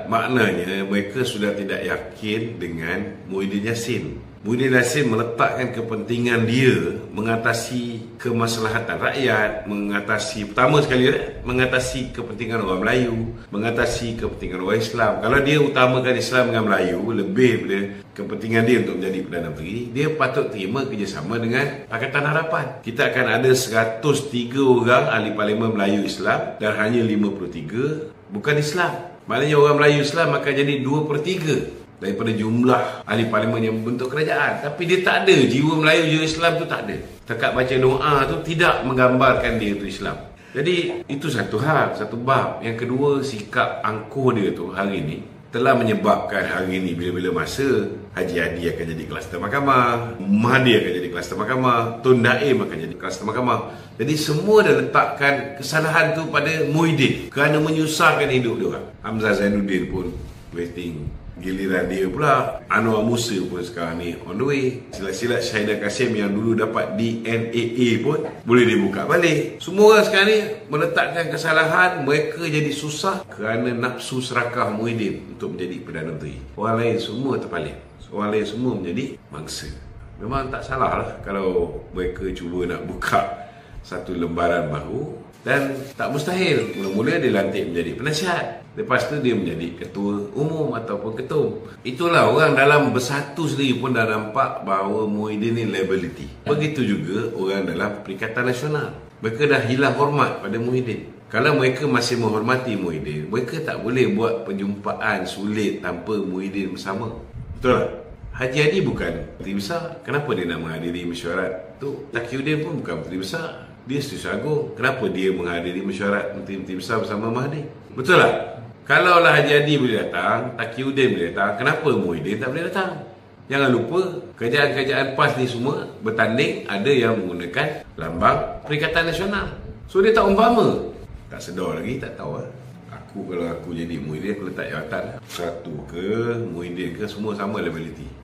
maknanya mereka sudah tidak yakin dengan Muhyiddin Yassin. Muhyiddin Yassin meletakkan kepentingan dia mengatasi kemaslahatan rakyat, pertama sekali mengatasi kepentingan orang Melayu, mengatasi kepentingan orang Islam. Kalau dia utamakan Islam dengan Melayu lebih daripada kepentingan dia untuk menjadi Perdana Menteri, dia patut terima kerjasama dengan Pakatan Harapan. Kita akan ada 103 orang ahli parlimen Melayu Islam dan hanya 53 bukan Islam. Maknanya orang Melayu Islam akan jadi 2/3 daripada jumlah ahli parlimen yang membentuk kerajaan. Tapi dia tak ada, jiwa Melayu, jiwa Islam tu tak ada. Setakat baca doa tu tidak menggambarkan dia tu Islam. Jadi itu satu hal, satu bab. Yang kedua, sikap angkuh dia tu hari ni telah menyebabkan hari ni bila-bila masa Haji Hadi akan jadi kluster mahkamah, Mahdi akan jadi kluster mahkamah, Tun Daim akan jadi kluster mahkamah. Jadi semua dah letakkan kesalahan tu pada Muhyiddin kerana menyusahkan hidup dia orang. Hamzah Zainuddin pun waiting, giliran dia pula. Anwar Musa pun sekarang ni on the way. Silat-silat Syahidah Kasim yang dulu dapat DNAA pun boleh dibuka balik. Semua orang sekarang ni meletakkan kesalahan mereka jadi susah kerana nafsu serakah Muhyiddin untuk menjadi Perdana Menteri. Orang lain semua terpaling, orang lain semua menjadi mangsa. Memang tak salah lah kalau mereka cuba nak buka satu lembaran baru, dan tak mustahil mula-mula dia lantik menjadi penasihat, lepas tu dia menjadi ketua umum ataupun ketum. Itulah orang dalam bersatu sendiri pun dah nampak bahawa Muhyiddin ni liability. Begitu juga orang dalam Perikatan Nasional, mereka dah hilang hormat pada Muhyiddin. Kalau mereka masih menghormati Muhyiddin, mereka tak boleh buat perjumpaan sulit tanpa Muhyiddin bersama. Betul tak? Haji Hadi bukan menteri besar, kenapa dia nak menghadiri mesyuarat tu? Taqiyuddin pun bukan menteri besar, dia Setiausaha Agong, kenapa dia menghadiri mesyuarat menteri-menteri besar bersama Mahdi? Betul tak? Kalaulah Haji Hadi boleh datang, Taqiyuddin boleh datang, kenapa Muhyiddin tak boleh datang? Jangan lupa, kerajaan-kerajaan PAS ni semua bertanding, ada yang menggunakan lambang Perikatan Nasional. So dia tak umpama. Tak sedar lagi, tak tahu lah. Kalau aku jadi Muhyiddin, aku letak jawatan. Satu ke, Muhyiddin ke, semua sama liability.